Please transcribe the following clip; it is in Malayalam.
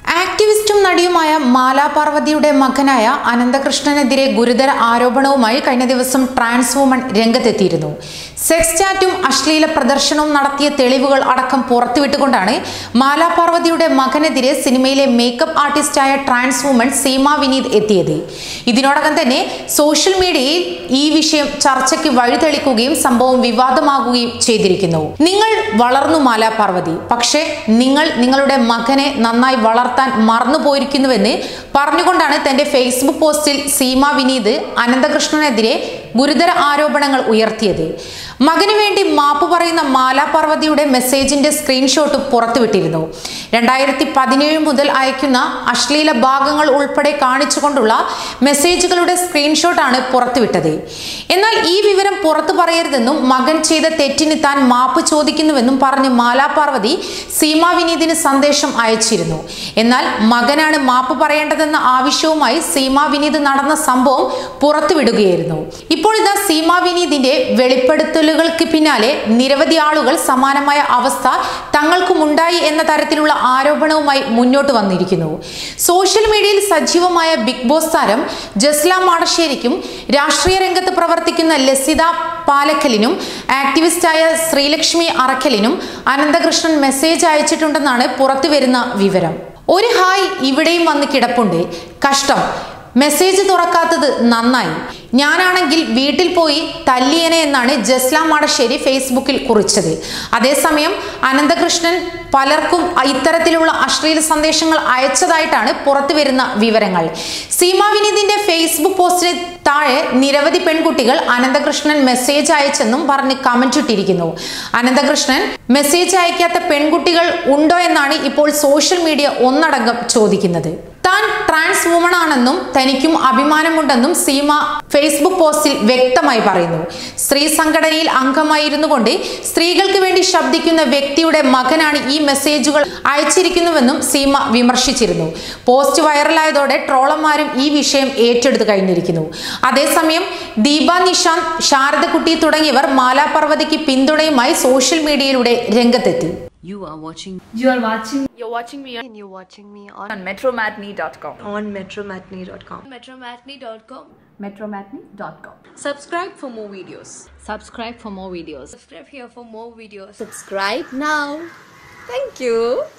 ആക്ടിവിസ്റ്റും നടിയുമായ മാലാ പാർവതിയുടെ മകനായ അനന്തകൃഷ്ണനെതിരെ ഗുരുതര ആരോപണവുമായി കഴിഞ്ഞ ദിവസം ട്രാൻസ് വുമൺ രംഗത്തെത്തിയിരുന്നു. സെക്സ് ചാറ്റും അശ്ലീല പ്രദർശനവും നടത്തിയ തെളിവുകൾ അടക്കം പുറത്തുവിട്ടുകൊണ്ടാണ് മാലാ പാർവതിയുടെ മകനെതിരെ സിനിമയിലെ മേക്കപ്പ് ആർട്ടിസ്റ്റായ ട്രാൻസ് വുമൺ സീമ വിനീത് എത്തിയത്. ഇതിനോടകം തന്നെ സോഷ്യൽ മീഡിയയിൽ ഈ വിഷയം ചർച്ചയ്ക്ക് വഴിതെളിക്കുകയും സംഭവം വിവാദമാകുകയും ചെയ്തിരിക്കുന്നു. നിങ്ങൾ വളർന്നു മാലാ പാർവതി, പക്ഷേ നിങ്ങൾ നിങ്ങളുടെ മകനെ നന്നായി വളർത്താൻ മറന്നുപോയിരിക്കുന്നുവെന്ന് പറഞ്ഞുകൊണ്ടാണ് തന്റെ ഫേസ്ബുക്ക് പോസ്റ്റിൽ സീമ വിനീത് അനന്തകൃഷ്ണനെതിരെ ഗുരുതര ആരോപണങ്ങൾ ഉയർത്തിയത്. മകന് വേണ്ടി മാപ്പ് പറയുന്ന മാലാ പാർവതിയുടെ മെസ്സേജിന്റെ സ്ക്രീൻഷോട്ട് പുറത്തുവിട്ടിരുന്നു. 2017 മുതൽ അയക്കുന്ന അശ്ലീല ഭാഗങ്ങൾ ഉൾപ്പെടെ കാണിച്ചുകൊണ്ടുള്ള മെസ്സേജുകളുടെ സ്ക്രീൻഷോട്ടാണ് പുറത്തുവിട്ടത്. എന്നാൽ ഈ വിവരം പുറത്തു പറയരുതെന്നും മകൻ ചെയ്ത തെറ്റിന് താൻ മാപ്പ് ചോദിക്കുന്നുവെന്നും പറഞ്ഞ് മാലാ പാർവതി സീമ വിനീതിന് സന്ദേശം അയച്ചിരുന്നു. എന്നാൽ മകനാണ് മാപ്പ് പറയേണ്ടതെന്ന ആവശ്യവുമായി സീമ വിനീത് നടന്ന സംഭവം പുറത്തുവിടുകയായിരുന്നു. ഇപ്പോൾ ഇതാ സീമ വിനീതിന്റെ വെളിപ്പെടുത്തലുകൾക്ക് പിന്നാലെ നിരവധി ആളുകൾ സമാനമായ അവസ്ഥ തങ്ങൾക്കുമുണ്ടായി എന്ന തരത്തിലുള്ള ആരോപണവുമായി മുന്നോട്ട് വന്നിരിക്കുന്നു. സോഷ്യൽ മീഡിയയിൽ സജീവമായ ബിഗ് ബോസ് താരം ജസ്ല മാടശ്ശേരിക്കും രാഷ്ട്രീയ രംഗത്ത് പ്രവർത്തിക്കുന്ന ലസിത പാലക്കലിനും ആക്ടിവിസ്റ്റായ ശ്രീലക്ഷ്മി അറക്കലിനും അനന്തകൃഷ്ണൻ മെസ്സേജ് അയച്ചിട്ടുണ്ടെന്നാണ് പുറത്തുവരുന്ന വിവരം. ഒരു ഹായ് ഇവിടെയും വന്ന് കിടപ്പുണ്ട്, കഷ്ടം, മെസ്സേജ് തുറക്കാത്തത് നന്നായി, ഞാനാണെങ്കിൽ വീട്ടിൽ പോയി തല്ലിയനെ എന്നാണ് ജസ്ല മാടശ്ശേരി ഫേസ്ബുക്കിൽ കുറിച്ചത്. അതേസമയം അനന്തകൃഷ്ണൻ പലർക്കും ഇത്തരത്തിലുള്ള അശ്ലീല സന്ദേശങ്ങൾ അയച്ചതായിട്ടാണ് പുറത്തു വരുന്ന വിവരങ്ങൾ. സീമ വിനീതിന്റെ ഫേസ്ബുക്ക് പോസ്റ്റിന് താഴെ നിരവധി പെൺകുട്ടികൾ അനന്തകൃഷ്ണൻ മെസ്സേജ് അയച്ചെന്നും പറഞ്ഞ് കമന്റ് ഇട്ടിരിക്കുന്നു. അനന്തകൃഷ്ണൻ മെസ്സേജ് അയക്കാത്ത പെൺകുട്ടികൾ ഉണ്ടോ എന്നാണ് ഇപ്പോൾ സോഷ്യൽ മീഡിയ ഒന്നടങ്കം ചോദിക്കുന്നത്. താൻ ട്രാൻസ് വുമൺ ആണെന്നും തനിക്കും അഭിമാനമുണ്ടെന്നും സീമ ഫേസ്ബുക്ക് പോസ്റ്റിൽ വ്യക്തമായി പറയുന്നു. സ്ത്രീ സംഘടനയിൽ അംഗമായിരുന്നു കൊണ്ട് സ്ത്രീകൾക്ക് വേണ്ടി ശബ്ദിക്കുന്ന വ്യക്തിയുടെ മകനാണ് ഈ മെസ്സേജുകൾ അയച്ചിരിക്കുന്നുവെന്നും സീമ വിമർശിച്ചിരുന്നു. പോസ്റ്റ് വൈറലായതോടെ ട്രോളന്മാരും ഈ വിഷയം ഏറ്റെടുത്തു കഴിഞ്ഞിരിക്കുന്നു. അതേസമയം ദീപ നിഷാന്ത്, ശാരദക്കുട്ടി തുടങ്ങിയവർ മാലാ പാർവതിക്ക് പിന്തുണയുമായി സോഷ്യൽ മീഡിയയിലൂടെ രംഗത്തെത്തി. You're watching me on metromatney.com. metromatney.com. Subscribe for more videos. Subscribe for more videos. Subscribe here for more videos. Subscribe now. Thank you.